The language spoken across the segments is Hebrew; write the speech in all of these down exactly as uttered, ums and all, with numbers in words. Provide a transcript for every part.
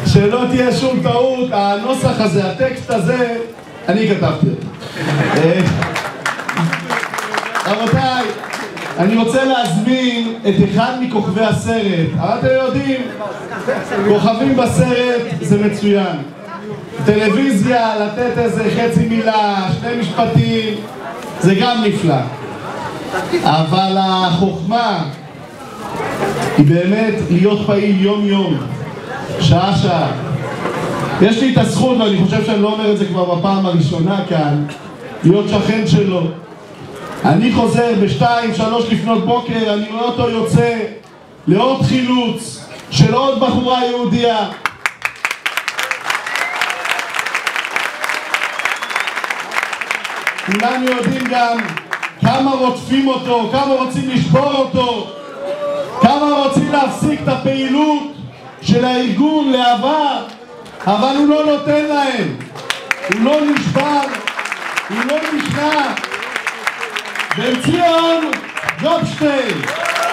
שלא תהיה שום טעות, הנוסח הזה, הטקסט הזה, אני כתבתי אותו. רבותיי, אני רוצה להזמין את אחד מכוכבי הסרט. אבל אתם יודעים, כוכבים בסרט זה מצוין. טלוויזיה, לתת איזה חצי מילה, שני משפטים, זה גם נפלא. אבל החוכמה היא באמת להיות פעיל יום יום, שעה שעה. יש לי את הזכות, ואני חושב שאני לא אומר את זה כבר בפעם הראשונה כאן, להיות שכן שלו. אני חוזר בשתיים, שלוש לפנות בוקר, אני רואה אותו יוצא לעוד חילוץ של עוד בחורה יהודיה. כולנו יודעים גם כמה רודפים אותו, כמה רוצים לשבור אותו, כמה רוצים להפסיק את הפעילות של הארגון להבה, אבל הוא לא נותן להם, הוא לא נשבר, הוא לא נשנה. בן ציון גופשטיין.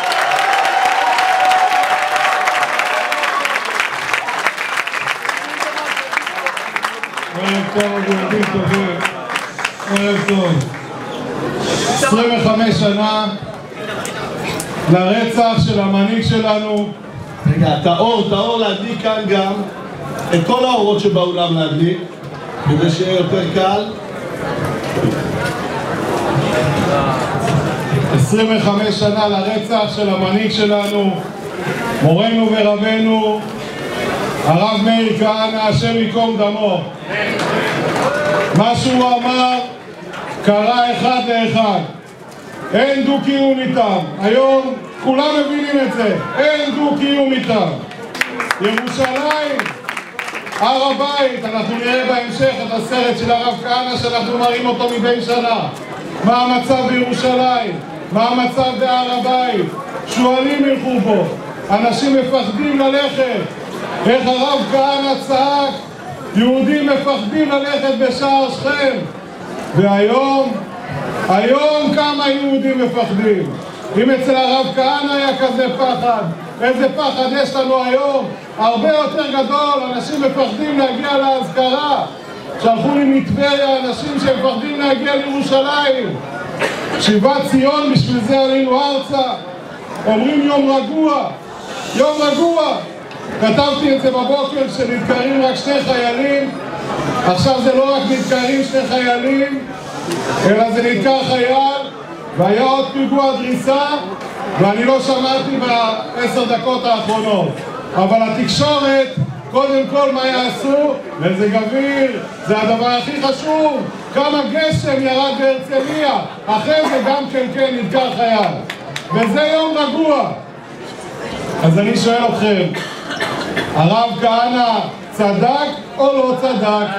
ערב טוב, ילדים טובים. ערב טוב. עשרים וחמש שנה לרצח של המנהיג שלנו. רגע, את האור, את האור להדליק כאן גם, את כל האורות שבאולם להדליק, כדי שיהיה יותר קל. עשרים וחמש שנה לרצח של המנהיג שלנו, מורנו ורבנו, הרב מאיר כהנא, השם ייקום דמו. מה שהוא אמר קרה אחד לאחד. אין דו-קיום איתם. היום כולם מבינים את זה. אין דו-קיום איתם. ירושלים, הר הבית, אנחנו נראה בהמשך את הסרט של הרב כהנא שאנחנו מראים אותו מדי שנה. מה המצב בירושלים? מה המצב בהר הבית? שואלים ילכו בו. אנשים מפחדים ללכת. איך הרב כהנא צעק? יהודים מפחדים ללכת בשער שכם. והיום, היום כמה יהודים מפחדים. אם אצל הרב כהנא היה כזה פחד, איזה פחד יש לנו היום? הרבה יותר גדול. אנשים מפחדים להגיע להזכרה. שלחו לי מטבריה אנשים שמפחדים להגיע לירושלים. שיבת ציון, בשביל זה עלינו ארצה. אומרים יום רגוע, יום רגוע. כתבתי את זה בבוקר שנדקרים רק שני חיילים. עכשיו זה לא רק נדקרים שני חיילים, אלא זה נדקר חייל, והיה עוד פיגוע דריסה, ואני לא שמעתי בעשר דקות האחרונות. אבל התקשורת, קודם כל מה יעשו? מזג אוויר, זה הדבר הכי חשוב. כמה גשם ירד בהרצליה, אחרי זה גם כן כן נדקר חייל. וזה יום רגוע. אז אני שואל אתכם, הרב כהנא צדק או לא צדק?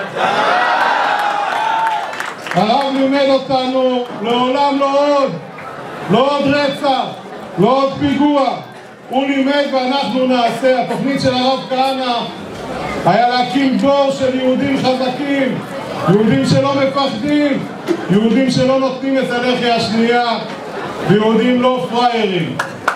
הרב לימד אותנו לעולם לא עוד, לא עוד רצח, לא עוד פיגוע. הוא לימד ואנחנו נעשה. התוכנית של הרב כהנא היה להקים דור של יהודים חזקים, יהודים שלא מפחדים, יהודים שלא נותנים את הלחי השנייה, ויהודים לא פריירים.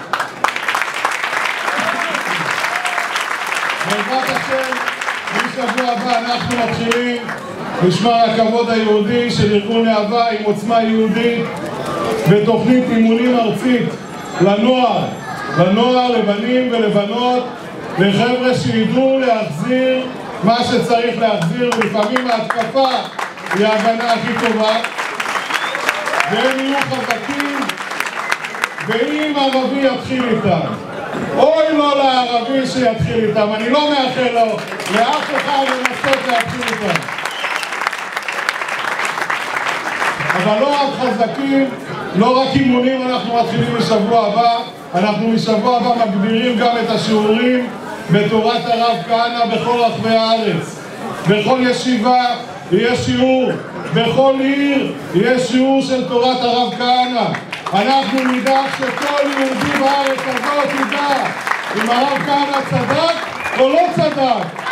בעזרת השם, בשבוע הבא אנחנו מתחילים משמר הכבוד היהודי של ארגון להבה עם עוצמה יהודית בתוכנית אימונים ארצית לנוער, לנוער, לבנים ולבנות, לחבר'ה שידעו להחזיר מה שצריך להחזיר, ולפעמים ההתקפה היא ההגנה הכי טובה, והם יהיו חזקים, ואם ערבי יתחיל איתם, אוי לא לערבי שיתחיל איתם, אני לא מאחל לו לאף אחד לנסות להתחיל איתם. אבל לא רק חזקים, לא רק אימונים אנחנו מתחילים משבוע הבא, אנחנו משבוע הבא מגבירים גם את השיעורים בתורת הרב כהנא בכל רחבי הארץ. בכל ישיבה יהיה שיעור, בכל עיר יהיה שיעור של תורת הרב כהנא. אנחנו נדאג שכל יהודי בארץ הזאת ידע אם הרב כהנא צדק או לא צדק.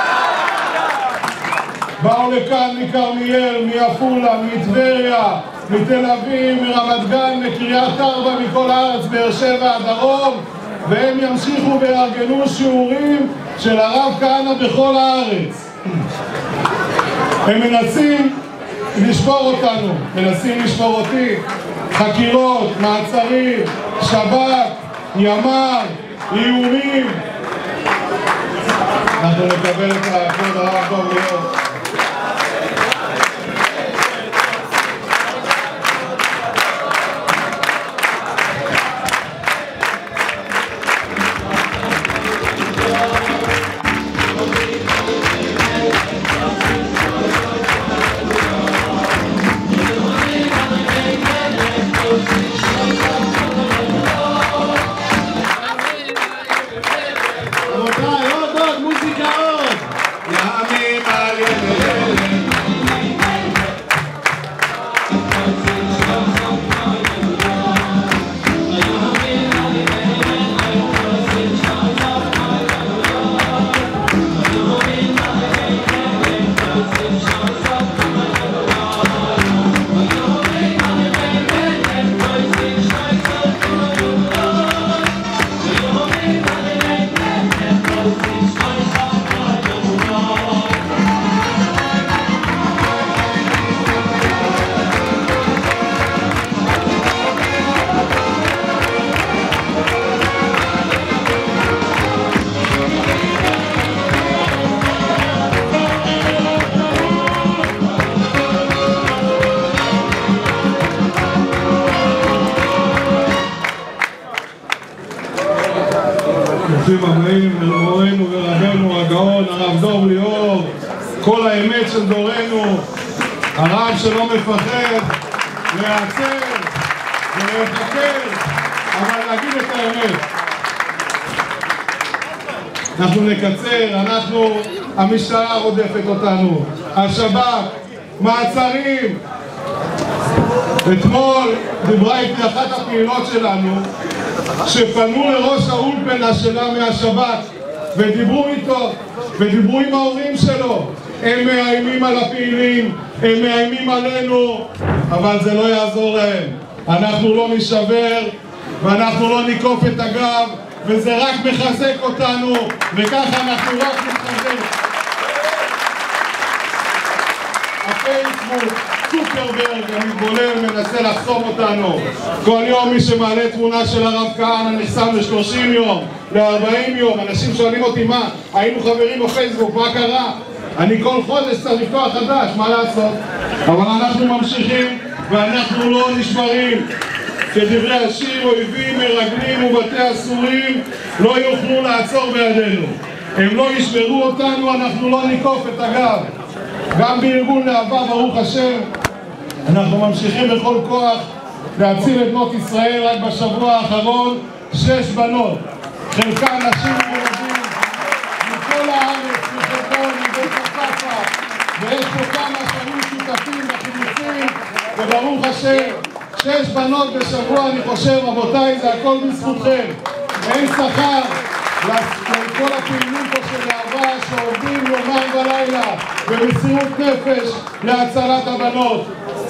באו לכאן מכרמיאל, מעפולה, מטבריה, מתל אביב, מרמת גן, מקריית ארבע, מכל הארץ, באר שבע, הדרום. והם ימשיכו ויארגנו שיעורים של הרב כהנא בכל הארץ. הם מנסים לשבור אותנו, מנסים לשבור אותי, חקירות, מעצרים, שב"כ, ימ"ר, איומים. אנחנו נקבל את הכבוד הרב דוב ליאור. ברוכים הבאים למורנו ורבנו הגאון הרב דוב ליאור, כל האמת של דורנו, הרב שלא מפחד להיעצר ולהתחקר, אבל להגיד את האמת. אנחנו נקצר, אנחנו, המשטרה רודפת אותנו, השב"כ, מעצרים. אתמול דיברה איתי אחת הפעילות שלנו שפנו לראש האולפנה שלה מהשב"כ ודיברו איתו ודיברו עם ההורים שלו. הם מאיימים על הפעילים, הם מאיימים עלינו, אבל זה לא יעזור להם. אנחנו לא נשבר ואנחנו לא ניקוף את הגב, וזה רק מחזק אותנו, וככה אנחנו רק נתחזק. הפייסבוק, צוקרברג המתבולל מנסה לחסום אותנו. כל יום מי שמעלה תמונה של הרב כהנא נחסם ל-שלושים יום, ל-ארבעים יום. אנשים שואלים אותי מה, היינו חברים בפייסבוק, מה קרה? אני כל חודש צריך לפתוח חדש, מה לעשות? אבל אנחנו ממשיכים ואנחנו לא נשברים. כדברי השיר, אויבים, מרגלים ובתי אסורים לא יוכלו לעצור בידינו. הם לא ישברו אותנו, אנחנו לא ניקוף את הגב. גם בארגון להבה, ברוך השם, אנחנו ממשיכים בכל כוח להציל את בנות ישראל. רק בשבוע האחרון שש בנות, חלקן נשים וילדים מכל הארץ, מחלקון, מבית הצפה, ויש פה כמה שהיו שותפים בחילוצים, וברוך השם שש בנות בשבוע. אני חושב, רבותיי, זה הכל בזכותכם. אין שכר לכל הפעילים פה של להבה שעובדים יומם ולילה במסירות נפש להצלת הבנות.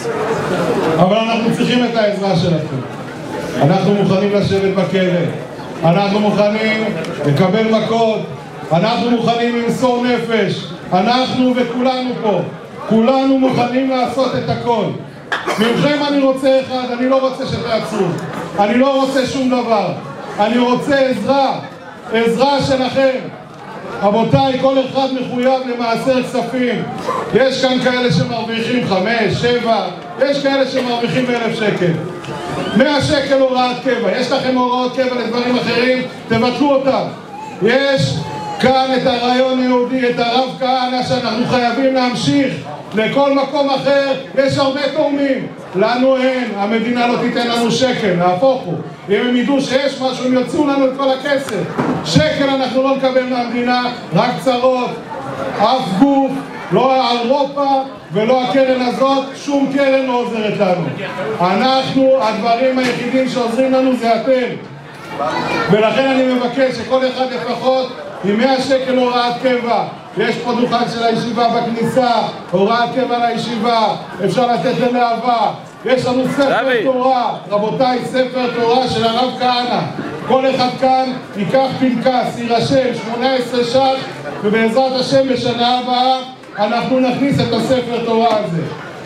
אבל אנחנו צריכים את העזרה שלכם. אנחנו מוכנים לשבת בכלא, אנחנו מוכנים לקבל מכות, אנחנו מוכנים למסור נפש, אנחנו וכולנו פה, כולנו מוכנים לעשות את הכל. ממכם אני רוצה אחד, אני לא רוצה שתעצרו, אני לא רוצה שום דבר, אני רוצה עזרה, עזרה שלכם. רבותיי, כל אחד מחויב למעשר כספים. יש כאן כאלה שמרוויחים חמש, שבע, יש כאלה שמרוויחים אלף שקל. מאה שקל הוראת קבע. יש לכם הוראות קבע לדברים אחרים, תבטלו אותם. יש כאן את הרעיון היהודי, את הרב כהנא, שאנחנו חייבים להמשיך. לכל מקום אחר יש הרבה תורמים, לנו אין. המדינה לא תיתן לנו שקל, נהפוך הוא. אם הם ידעו שיש משהו, הם יוצאו לנו את כל הכסף. שקל אנחנו לא נקבל מהמדינה, רק צרות. אף גוף, לא אירופה ולא הקרן הזאת, שום קרן לא עוזרת לנו. אנחנו, הדברים היחידים שעוזרים לנו זה אתם. ולכן אני מבקש שכל אחד לפחות עם מאה שקל הוראת קבע. יש פה דוכן של הישיבה בכניסה, הוראת קבע לישיבה, אפשר לתת ללהבה. יש לנו ספר תורה, רבותיי, ספר תורה של הרב כהנא. כל אחד כאן ייקח פנקס, יירשם שמונה עשרה ש"ח, ובעזרת השם בשנה הבאה אנחנו נכניס את הספר תורה הזה.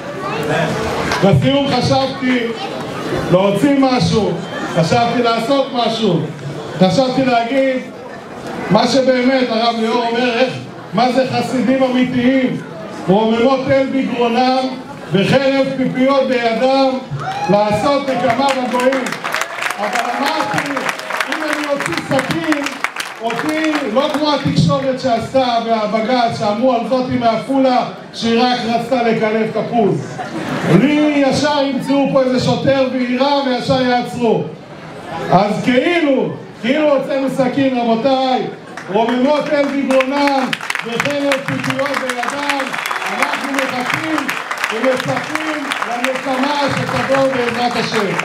לסיום חשבתי להוציא משהו, חשבתי לעשות משהו, חשבתי להגיד מה שבאמת הרב ליאור אומר, איך, מה זה חסידים אמיתיים, רוממות אל בגרונם וחרב פיפיות בידם לעשות נקמה בגויים. אבל אמרתי, אם אני אוציא סכין, אותי לא כמו התקשורת שעשתה והבג"ץ שאמרו על זאת עם מעפולה שהיא רק רצתה לקלף תפוז. לי ישר ימצאו פה איזה שוטר ועירה וישר יעצרו. אז כאילו, כאילו הוצאנו סכין, רבותיי, רוממות אל בגרונם וחרב פיפיות בידם, אנחנו מחכים ומצפים לנקמה שתבוא בעזרת השם.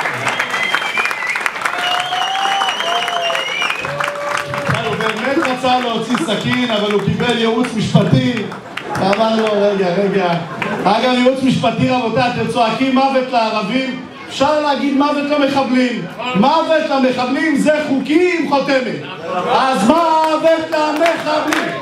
הוא באמת רצה להוציא סכין, אבל הוא קיבל ייעוץ משפטי. אמר לו, רגע, רגע. אגב, ייעוץ משפטי, רבותיי, אתם צועקים מוות לערבים, אפשר להגיד מוות למחבלים. מוות למחבלים זה חוקי עם חותמת. אז מוות למחבלים.